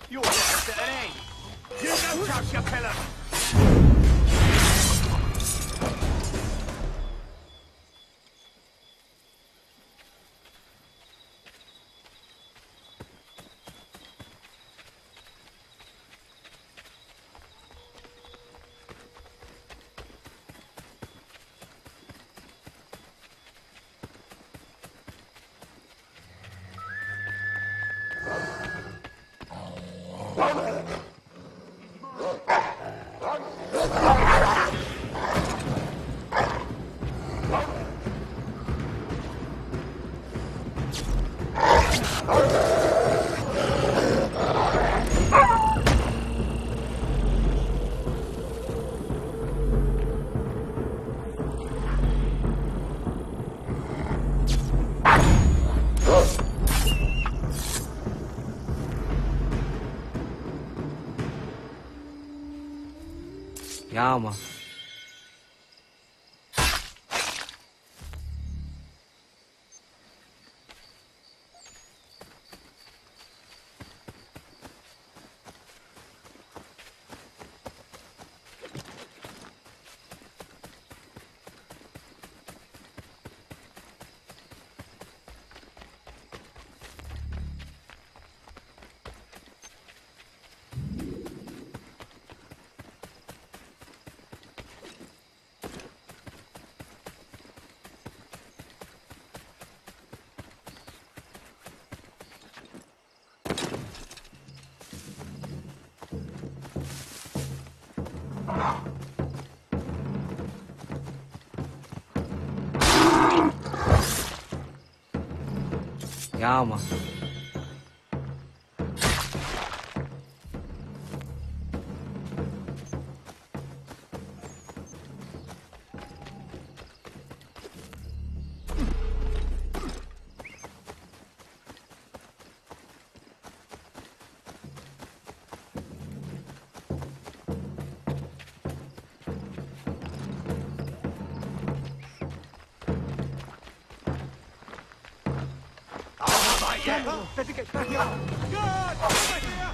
You're just at an end. You don't touch your pillar. ياما ياما Better get back up. Good! Over here!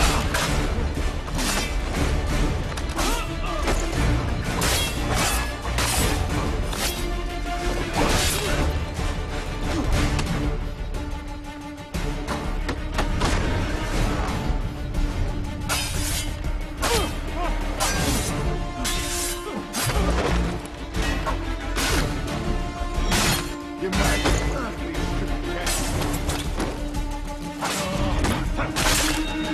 You mad?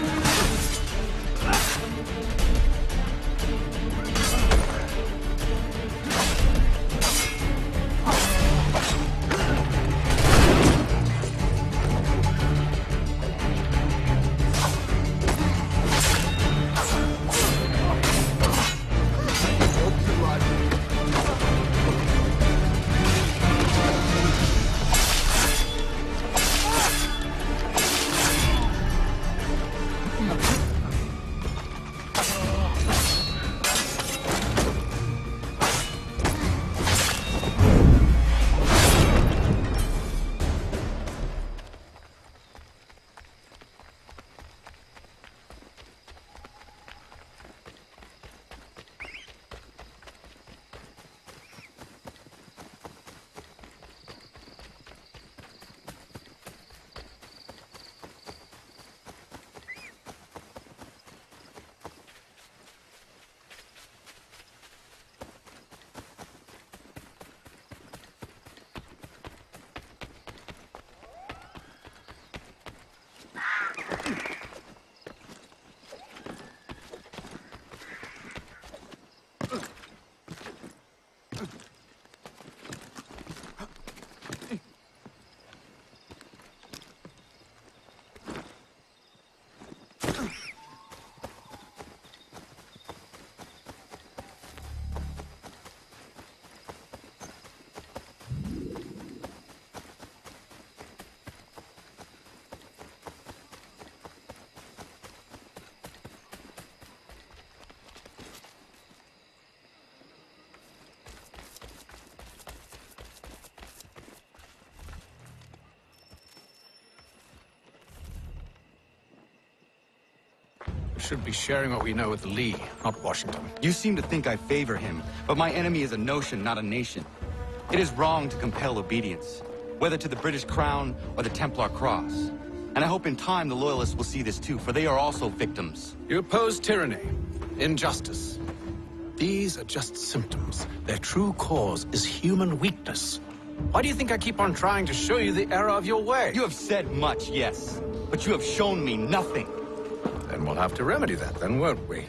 should be sharing what we know with Lee, not Washington. You seem to think I favor him, but my enemy is a notion, not a nation. It is wrong to compel obedience, whether to the British Crown or the Templar Cross. And I hope in time the Loyalists will see this too, for they are also victims. You oppose tyranny, injustice. These are just symptoms. Their true cause is human weakness. Why do you think I keep on trying to show you the error of your way? You have said much, yes, but you have shown me nothing. Then we'll have to remedy that, then, won't we?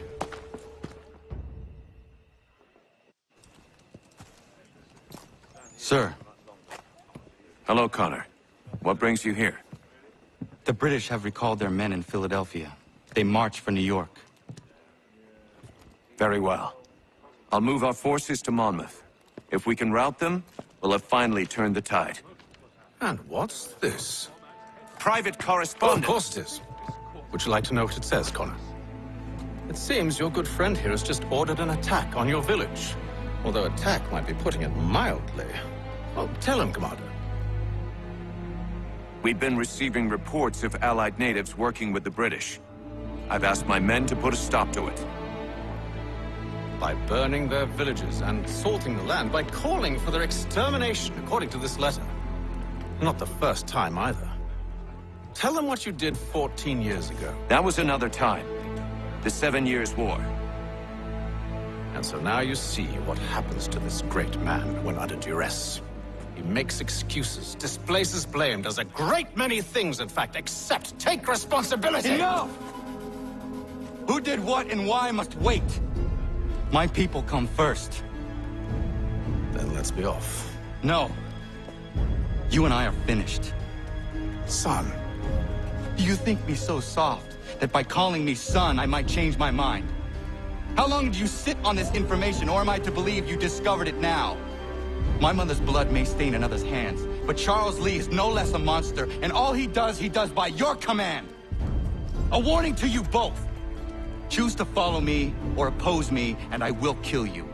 Sir. Hello, Connor. What brings you here? The British have recalled their men in Philadelphia. They march for New York. Very well. I'll move our forces to Monmouth. If we can rout them, we'll have finally turned the tide. And what's this? Private Oh, of correspondence. course it is. Would you like to know what it says, Connor? It seems your good friend here has just ordered an attack on your village. Although attack might be putting it mildly. Well, tell him, Commander. We've been receiving reports of Allied natives working with the British. I've asked my men to put a stop to it. By burning their villages and salting the land, by calling for their extermination, according to this letter. Not the first time, either. Tell them what you did 14 years ago. That was another time. The 7 Years' War. And so now you see what happens to this great man when under duress. He makes excuses, displaces blame, does a great many things, in fact, except take responsibility! Enough! Who did what and why must wait. My people come first. Then let's be off. No. You and I are finished. Son. Do you think me so soft that by calling me son, I might change my mind? How long did you sit on this information, or am I to believe you discovered it now? My mother's blood may stain another's hands, but Charles Lee is no less a monster, and all he does by your command. A warning to you both. Choose to follow me or oppose me, and I will kill you.